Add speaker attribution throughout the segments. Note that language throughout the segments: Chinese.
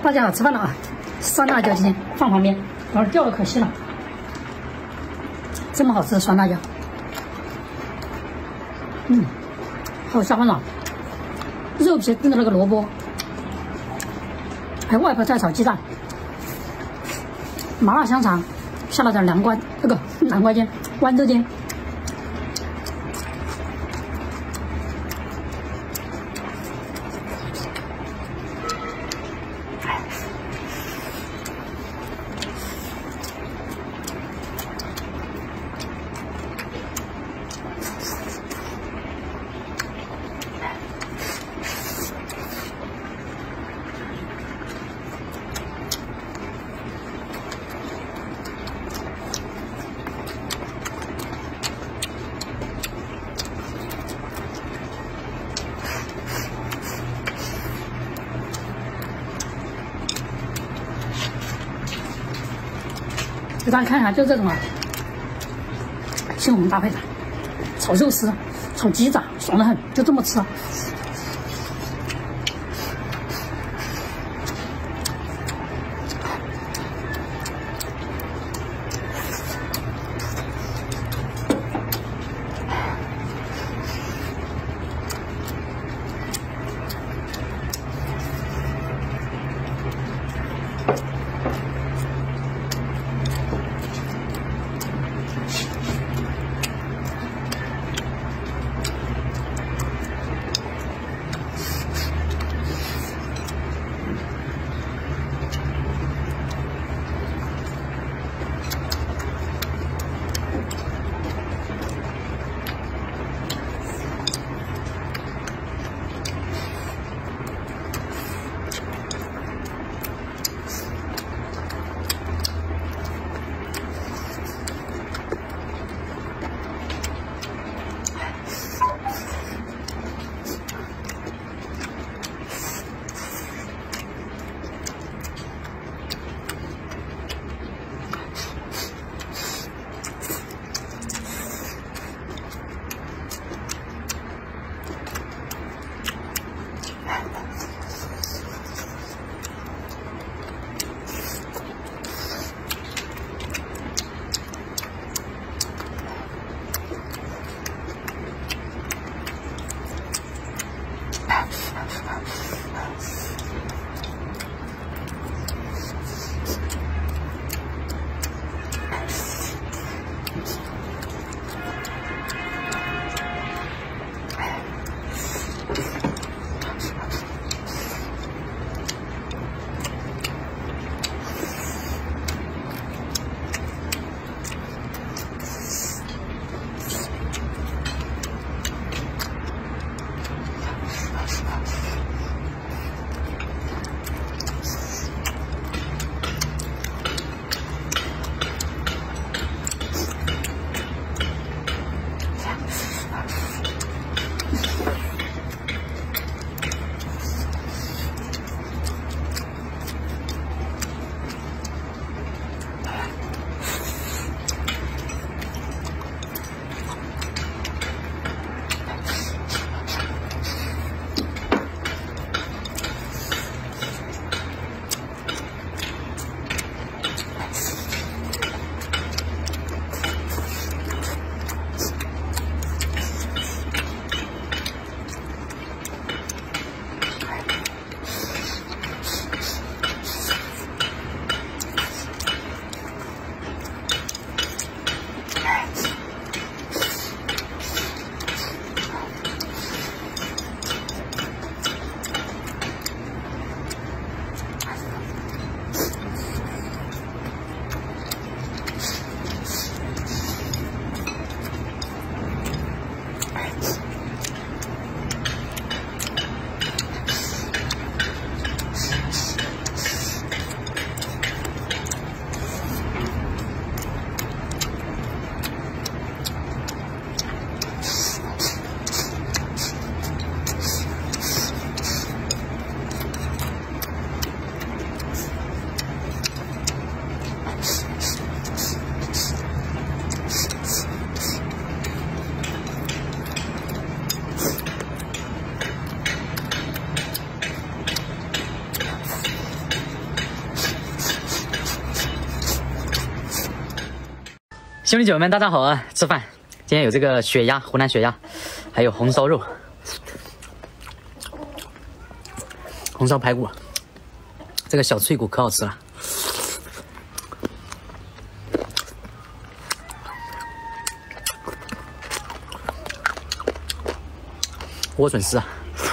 Speaker 1: 大家好，吃饭了啊！酸辣椒今天放旁边，要是掉了可惜了。这么好吃的酸辣椒，好下饭了。肉皮炖的那个萝卜，还有外婆在炒鸡蛋，麻辣香肠，下了点南瓜尖、豌豆尖。给大家看一下，就这种啊，西红柿搭配的，炒肉丝、炒鸡爪，爽得很，就这么吃。
Speaker 2: 兄弟姐妹们，大家好啊！吃饭，今天有这个血鸭，湖南血鸭，还有红烧肉，红烧排骨，这个小脆骨可好吃了。莴笋丝啊。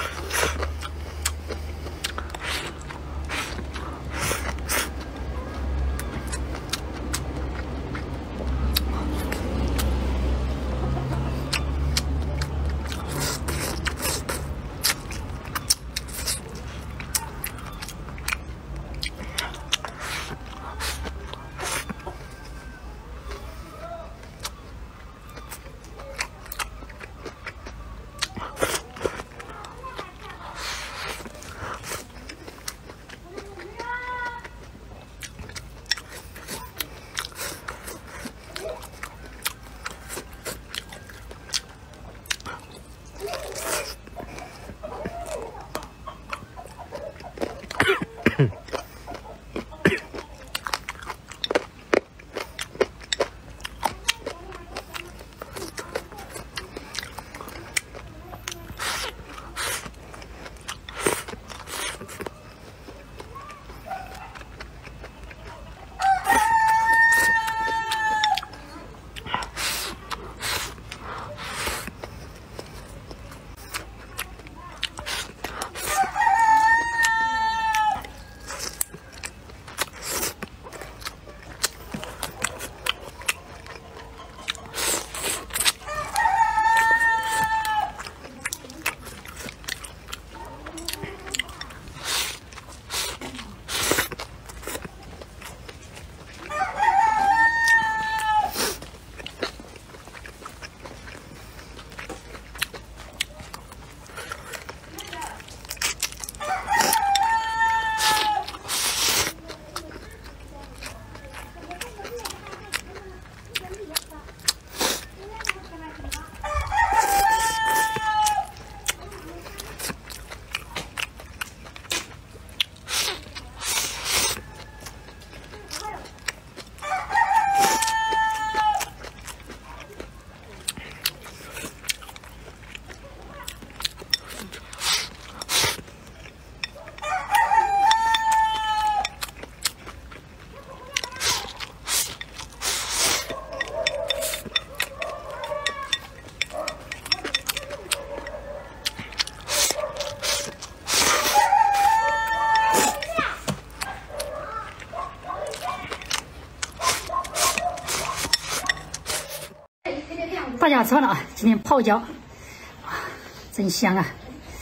Speaker 1: 大家吃饭了啊！今天泡椒，真香啊！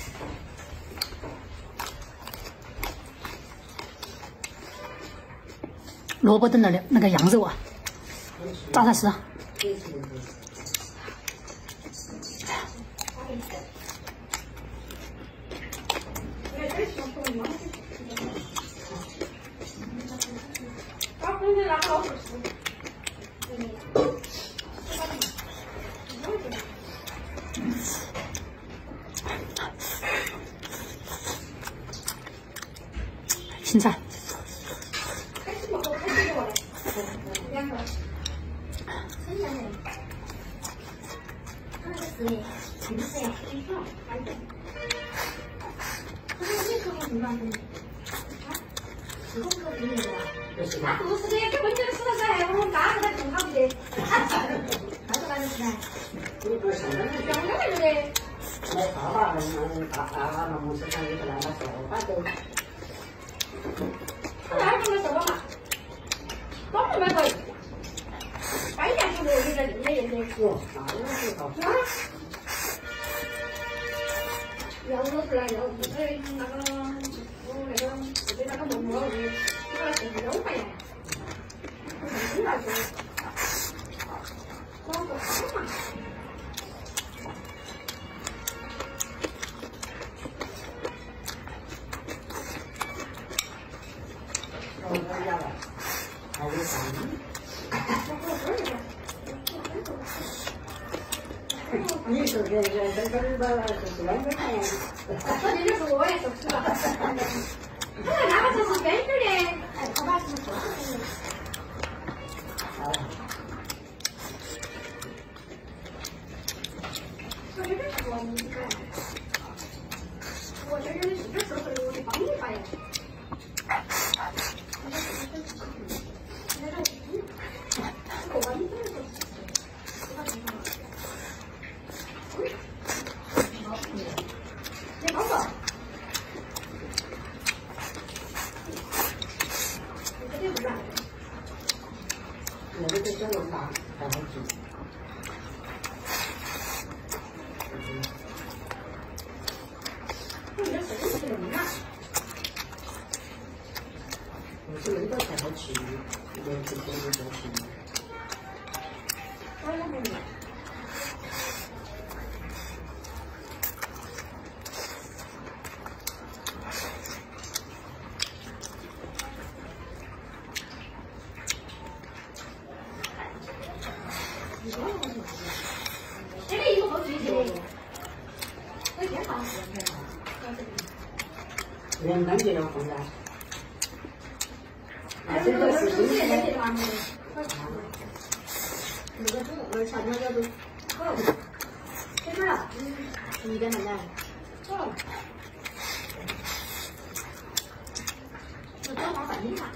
Speaker 1: 萝卜炖的那个羊肉啊，扎扎实啊！青菜，
Speaker 3: 你是这个吧，是200块钱。我这就是我也是吃了。那个就是根根的，哎，他把什么做的？
Speaker 4: 大，才好吃。
Speaker 3: 我这生是冷啊。
Speaker 4: 我是冷的才好吃，这个是冬的好吃。
Speaker 3: 我也不冷。这个衣服好具体哦，我天哪！
Speaker 4: 连干净了放在。
Speaker 3: 还有那个是新鲜的吗？那个中午夏天要都好，这边啊，1点半来，好。我早上饭点啥？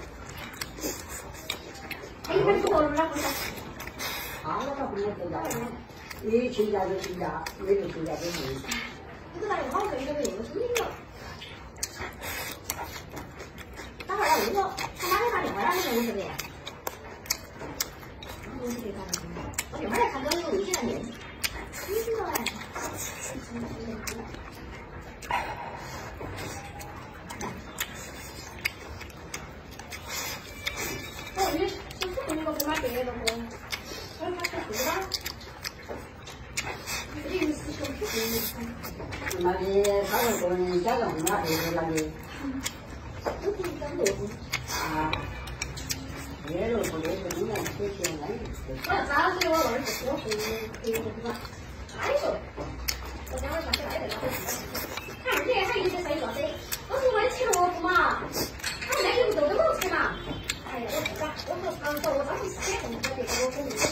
Speaker 3: 哎，你们做了哪回事？
Speaker 4: 啊，我倒不能回家，你请假就请假，没得请假就没。
Speaker 3: 你这哪有好跟这个用的是你的？等会儿来问我，他哪里打电话来？你问是不是？我是给他的。我一会儿来看到有微信来念。你知道哎？哦，你是不是那个给他别的不？我他吃素的。
Speaker 4: 那里他们个人家用啊，这个那里啊，也肉不的是你们这些人。
Speaker 3: 我咋给我儿子说可以不管？哎呦，我家里上起来的，看而且还有些在说的，我是为吃萝卜嘛，他们那又不都给我吃嘛？哎呀，我不敢，我说我当时写红的给我给你。